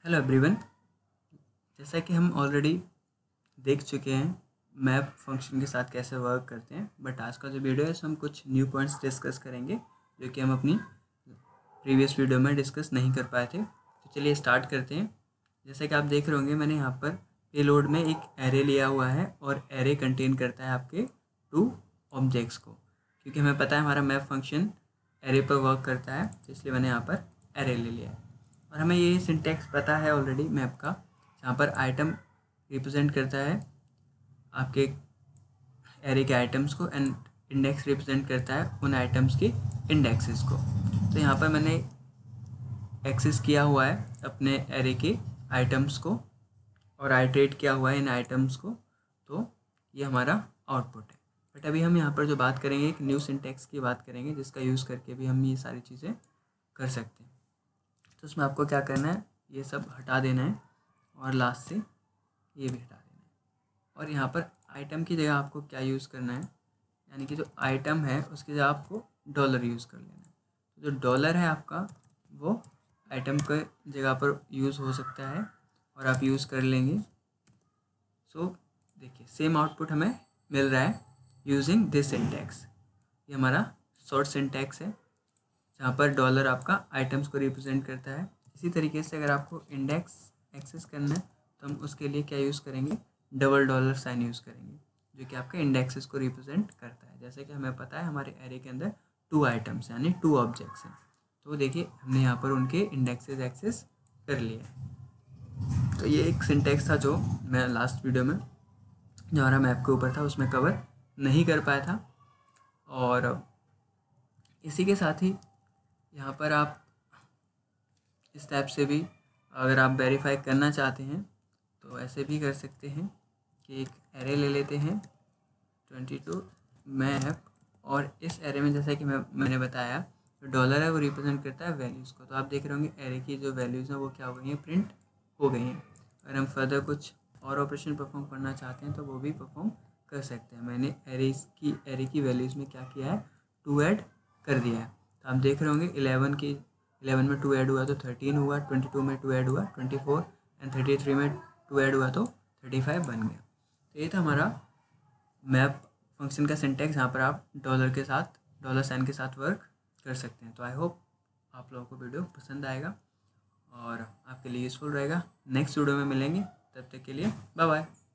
Hello everyone. जैसा कि हम ऑलरेडी देख चुके हैं मैप फंक्शन के साथ कैसे वर्क करते हैं, बट आज का जो वीडियो है उसमें हम कुछ न्यू पॉइंट्स डिस्कस करेंगे जो कि हम अपनी प्रीवियस वीडियो में डिस्कस नहीं कर पाए थे। तो चलिए स्टार्ट करते हैं। जैसे कि आप देख रहे होंगे मैंने यहाँ पर पेलोड में एक एरे लिया हुआ है और एरे कंटेन करता है आपके 2 ऑब्जेक्ट्स को, क्योंकि हमें पता है हमारा मैप फंक्शन एरे पर वर्क करता है, तो इसलिए मैंने यहाँ पर एरे ले लिया है। और हमें ये सिंटैक्स पता है ऑलरेडी मैप का, जहाँ पर आइटम रिप्रेजेंट करता है आपके एरे के आइटम्स को एंड इंडेक्स रिप्रेजेंट करता है उन आइटम्स के इंडेक्सेस को। तो यहाँ पर मैंने एक्सेस किया हुआ है अपने एरे के आइटम्स को और आइटरेट किया हुआ है इन आइटम्स को, तो ये हमारा आउटपुट है। बट अभी हम यहाँ पर जो बात करेंगे एक न्यू सिंटैक्स की बात करेंगे, जिसका यूज़ करके भी हम ये सारी चीज़ें कर सकते हैं। तो उसमें आपको क्या करना है, ये सब हटा देना है और लास्ट से ये भी हटा देना है। और यहाँ पर आइटम की जगह आपको क्या यूज़ करना है, यानी कि जो आइटम है उसकी जगह आपको डॉलर यूज़ कर लेना है। तो जो डॉलर है आपका वो आइटम के जगह पर यूज़ हो सकता है और आप यूज़ कर लेंगे। सो देखिए सेम आउटपुट हमें मिल रहा है यूजिंग दिस सिंटैक्स। ये हमारा शॉर्ट सिंटैक्स है जहाँ पर डॉलर आपका आइटम्स को रिप्रेजेंट करता है। इसी तरीके से अगर आपको इंडेक्स एक्सेस करना है तो हम उसके लिए क्या यूज़ करेंगे, $साइन यूज़ करेंगे, जो कि आपके इंडेक्सेस को रिप्रेजेंट करता है। जैसे कि हमें पता है हमारे एरे के अंदर 2 आइटम्स यानी 2 ऑब्जेक्ट्स हैं, तो देखिए हमने यहाँ पर उनके इंडेक्सेस एक्सेस कर लिए। तो ये एक सिंटैक्स था जो मैं लास्ट वीडियो में जो हमारा मैप के ऊपर था उसमें कवर नहीं कर पाया था। और इसी के साथ ही यहाँ पर आप इस टाइप से भी अगर आप वेरीफाई करना चाहते हैं तो ऐसे भी कर सकते हैं कि एक एरे ले लेते हैं 22 मैप, और इस एरे में जैसा कि मैंने बताया जो डॉलर है वो रिप्रेजेंट करता है वैल्यूज़ को। तो आप देख रहे होंगे एरे की जो वैल्यूज़ हैं वो क्या हो गई हैं, प्रिंट हो गई हैं। अगर हम फर्दर कुछ और ऑपरेशन परफॉर्म करना चाहते हैं तो वो भी परफॉर्म कर सकते हैं। मैंने एरे की वैल्यूज़ में क्या किया है, 2 ऐड कर दिया है। तो आप देख रहे होंगे 11 में 2 ऐड हुआ तो 13 हुआ, 22 में 2 ऐड हुआ 24 एंड 33 में 2 ऐड हुआ तो 35 बन गया। तो ये था हमारा मैप फंक्शन का सिंटैक्स, जहाँ पर आप $साइन के साथ वर्क कर सकते हैं। तो आई होप आप लोगों को वीडियो पसंद आएगा और आपके लिए यूज़फुल रहेगा। नेक्स्ट वीडियो में मिलेंगे, तब तक के लिए बाय बाय।